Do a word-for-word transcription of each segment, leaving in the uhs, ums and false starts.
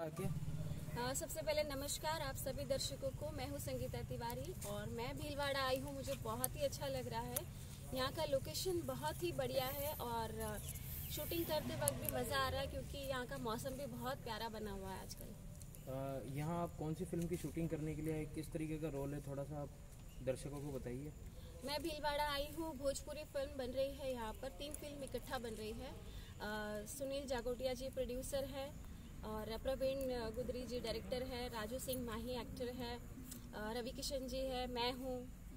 आगे आ, सबसे पहले नमस्कार आप सभी दर्शकों को। मैं हूँ संगीता तिवारी और मैं भीलवाड़ा आई हूँ। मुझे बहुत ही अच्छा लग रहा है। यहाँ का लोकेशन बहुत ही बढ़िया है और शूटिंग करते वक्त भी मज़ा आ रहा है क्योंकि यहाँ का मौसम भी बहुत प्यारा बना हुआ है आजकल। यहाँ आप कौन सी फिल्म की शूटिंग करने के लिए आए, किस तरीके का रोल है, थोड़ा सा आप दर्शकों को बताइए। मैं भीलवाड़ा आई हूँ। भोजपुरी फिल्म बन रही है यहाँ पर। तीन फिल्म इकट्ठा बन रही है। आ, सुनील जागोटिया जी प्रोड्यूसर है और प्रवीण गुदरी जी डायरेक्टर है, राजू सिंह माही एक्टर है, रवि किशन जी है, मैं हूँ,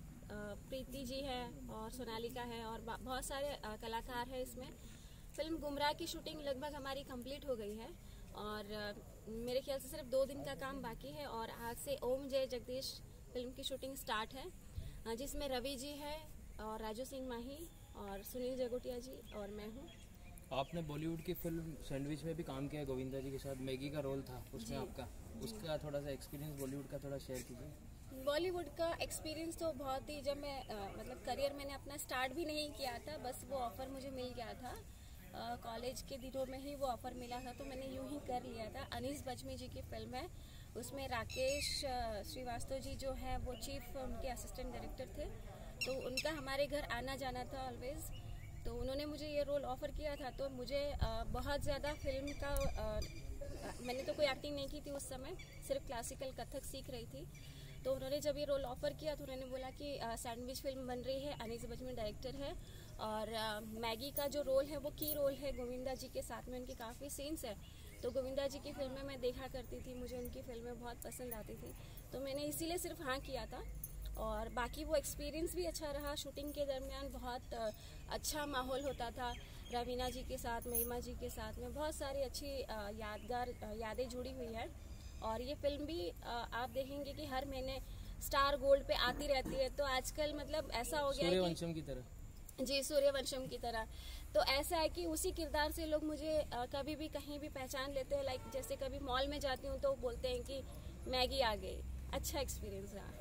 प्रीति जी है और सोनालिका है और बहुत सारे कलाकार हैं इसमें। फिल्म गुमराह की शूटिंग लगभग हमारी कंप्लीट हो गई है और मेरे ख्याल से सिर्फ दो दिन का काम बाकी है और आज से ओम जय जगदीश फिल्म की शूटिंग स्टार्ट है, जिसमें रवि जी है और राजू सिंह माही और सुनील जागोटिया जी और मैं हूँ। आपने बॉलीवुड की फिल्म सैंडविच में भी काम किया है गोविंदा जी के साथ, मैगी का रोल था उसमें आपका, उसका थोड़ा सा एक्सपीरियंस बॉलीवुड का थोड़ा शेयर कीजिए। बॉलीवुड का एक्सपीरियंस तो बहुत ही, जब मैं आ, मतलब करियर मैंने अपना स्टार्ट भी नहीं किया था, बस वो ऑफर मुझे मिल गया था। कॉलेज के दिनों में ही वो ऑफर मिला था तो मैंने यूं ही कर लिया था। अनीस बजमी जी की फिल्म है, उसमें राकेश श्रीवास्तव जी जो है वो चीफ उनके असिस्टेंट डायरेक्टर थे, तो उनका हमारे घर आना जाना था ऑलवेज। तो उन्होंने मुझे ये रोल ऑफर किया था तो मुझे आ, बहुत ज़्यादा फिल्म का आ, मैंने तो कोई एक्टिंग नहीं की थी उस समय, सिर्फ क्लासिकल कथक सीख रही थी। तो उन्होंने जब ये रोल ऑफर किया तो उन्होंने बोला कि सैंडविच फिल्म बन रही है, अनीस बजमी डायरेक्टर है और आ, मैगी का जो रोल है वो की रोल है गोविंदा जी के साथ में, उनकी काफ़ी सीन्स है। तो गोविंदा जी की फिल्में मैं देखा करती थी, मुझे उनकी फिल्में बहुत पसंद आती थी, तो मैंने इसीलिए सिर्फ हाँ किया था। और बाकी वो एक्सपीरियंस भी अच्छा रहा। शूटिंग के दरमियान बहुत अच्छा माहौल होता था, रवीना जी के साथ, महिमा जी के साथ में बहुत सारी अच्छी यादगार यादें जुड़ी हुई है। और ये फिल्म भी आप देखेंगे कि हर महीने स्टार गोल्ड पे आती रहती है, तो आजकल मतलब ऐसा हो गया है कि की तरह जी सूर्यवंशम की तरह। तो ऐसा है कि उसी किरदार से लोग मुझे कभी भी कहीं भी पहचान लेते हैं। लाइक जैसे कभी मॉल में जाती हूँ तो बोलते हैं कि मैगी आ गई। अच्छा एक्सपीरियंस रहा।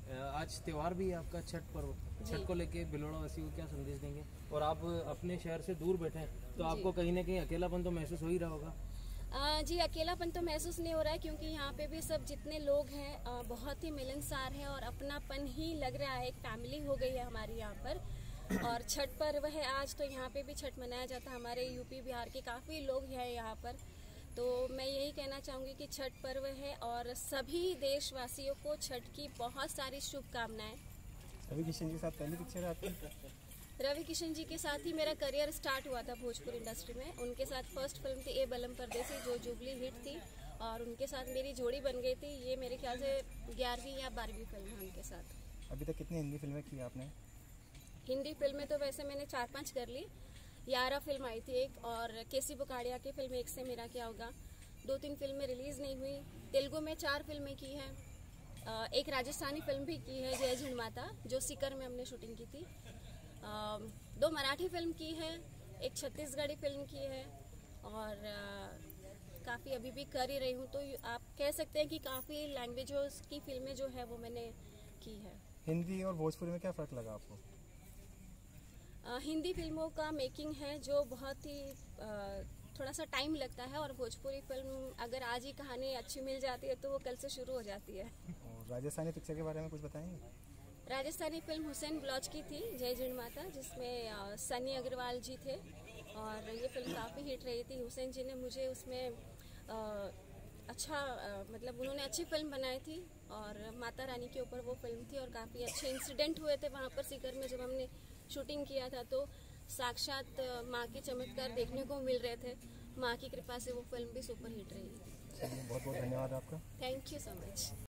आज त्योहार भी है आपका, छठ पर्व, छठ को लेके भिलवाड़ा वासी को क्या संदेश देंगे? और आप अपने शहर से दूर बैठे हैं तो आपको कहीं ना कहीं अकेलापन तो महसूस हो ही रहा होगा। आ, जी अकेलापन तो महसूस नहीं हो रहा है क्योंकि यहाँ पे भी सब जितने लोग हैं आ, बहुत ही मिलनसार हैं और अपनापन ही लग रहा है। एक फैमिली हो गई है हमारी यहाँ पर। और छठ पर्व है आज, तो यहाँ पे भी छठ मनाया जाता है। हमारे यूपी बिहार के काफ़ी लोग हैं यहाँ पर, तो मैं यही कहना चाहूँगी कि छठ पर्व है और सभी देशवासियों को छठ की बहुत सारी शुभकामनाएं। रवि किशन जी के साथ पहली पिक्चर आपकी? रवि किशन जी के साथ ही मेरा करियर स्टार्ट हुआ था भोजपुरी इंडस्ट्री में। उनके साथ फर्स्ट फिल्म थी ए बलम परदेसी, जो जुबली हिट थी और उनके साथ मेरी जोड़ी बन गई थी। ये मेरे ख्याल से ग्यारहवीं या बारहवीं फिल्म है उनके साथ। अभी तक कितनी हिंदी फिल्में की आपने? हिंदी फिल्में तो वैसे मैंने चार पाँच कर ली। यारा फिल्म आई थी एक, और केसी बुकाड़िया की फिल्म एक से मेरा क्या होगा। दो तीन फिल्में रिलीज नहीं हुई। तेलुगु में चार फिल्में की हैं, एक राजस्थानी फिल्म भी की है जय झिंडमाता, जो सीकर में हमने शूटिंग की थी। दो मराठी फिल्म की है, एक छत्तीसगढ़ी फिल्म की है और काफ़ी अभी भी कर ही रही हूँ। तो आप कह सकते हैं कि काफ़ी लैंग्वेजों की फिल्में जो है वो मैंने की है। हिंदी और भोजपुरी में क्या फ़र्क लगा आपको? आ, हिंदी फिल्मों का मेकिंग है जो बहुत ही आ, थोड़ा सा टाइम लगता है और भोजपुरी फिल्म अगर आज ही कहानी अच्छी मिल जाती है तो वो कल से शुरू हो जाती है। और राजस्थानी पिक्चर के बारे में कुछ बताएंगे? राजस्थानी फिल्म हुसैन ब्लॉच की थी जय झिंडमाता, जिसमें आ, सनी अग्रवाल जी थे और ये फिल्म काफ़ी हिट रही थी। हुसैन जी ने मुझे उसमें आ, अच्छा आ, मतलब उन्होंने अच्छी फिल्म बनाई थी और माता रानी के ऊपर वो फिल्म थी और काफ़ी अच्छे इंसिडेंट हुए थे वहाँ पर सीकर में जब हमने शूटिंग किया था। तो साक्षात माँ के चमत्कार देखने को मिल रहे थे। माँ की कृपा से वो फिल्म भी सुपर हिट रही। बहुत बहुत धन्यवाद आपका। Thank you so much.